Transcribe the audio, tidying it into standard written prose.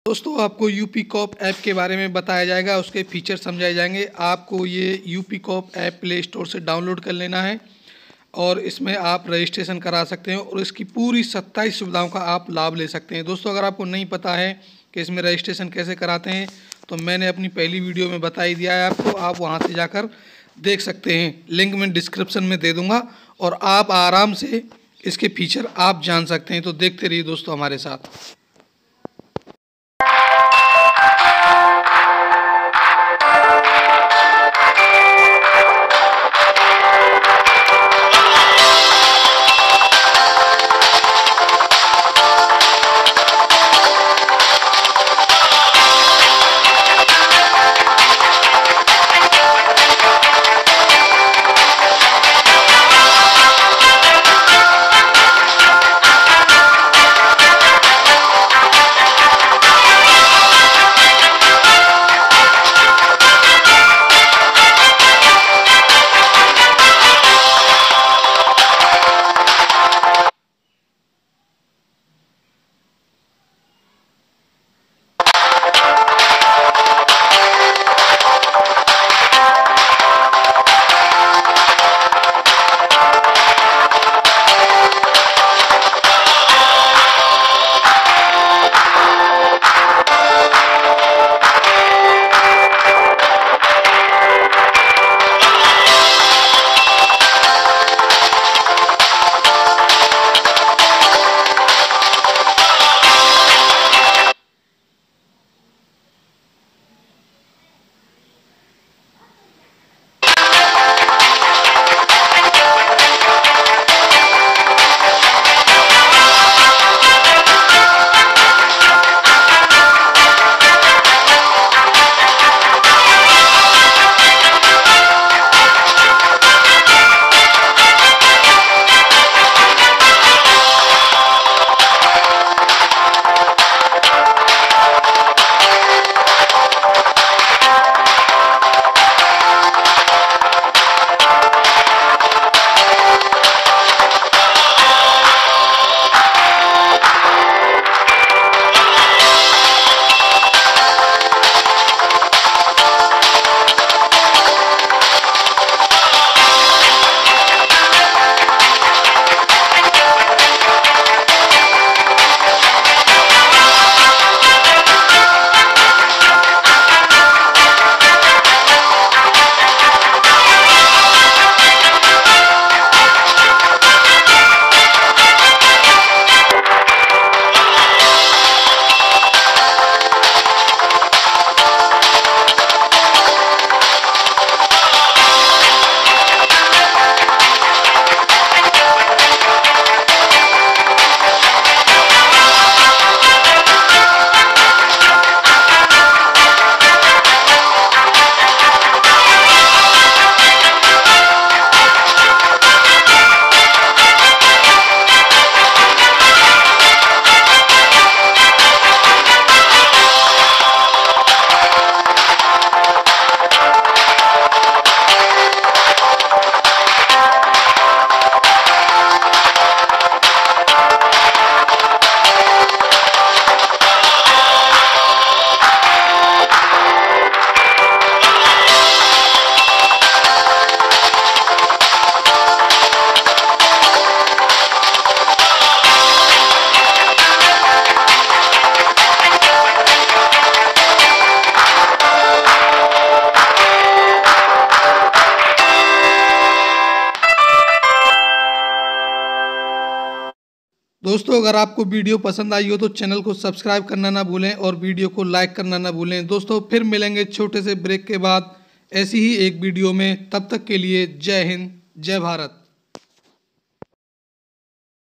दोस्तों आपको UP cop app के बारे में बताया जाएगा, उसके फीचर समझाए जाएंगे। आपको ये UP cop app play store से डाउनलोड कर लेना है और इसमें आप रजिस्ट्रेशन करा सकते हैं और इसकी पूरी 27 सुविधाओं का आप लाभ ले सकते हैं। दोस्तों अगर आपको नहीं पता है कि इसमें रजिस्ट्रेशन कैसे कराते हैं तो मैंने अपनी पहली वीडियो में बता ही दिया है आपको, आप वहाँ से जाकर देख सकते हैं। लिंक मैं डिस्क्रिप्शन में दे दूँगा और आप आराम से इसके फीचर आप जान सकते हैं। तो देखते रहिए दोस्तों हमारे साथ। दोस्तों अगर आपको वीडियो पसंद आई हो तो चैनल को सब्सक्राइब करना ना भूलें और वीडियो को लाइक करना ना भूलें। दोस्तों फिर मिलेंगे छोटे से ब्रेक के बाद ऐसी ही एक वीडियो में, तब तक के लिए जय हिंद जय भारत।